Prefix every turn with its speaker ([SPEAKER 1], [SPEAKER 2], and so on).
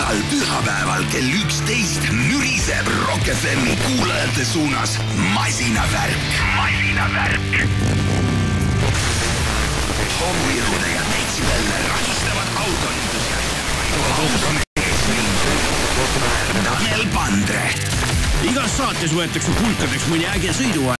[SPEAKER 1] igal pühapäeval kell 11 müriseb Rock FM'i kuulajate suunas masinavärk. Hommirude ja Detsibelle ragistavad autod. Tanel Pandre.
[SPEAKER 2] Igas saates võetakse pulkadeks mõni äge sõidu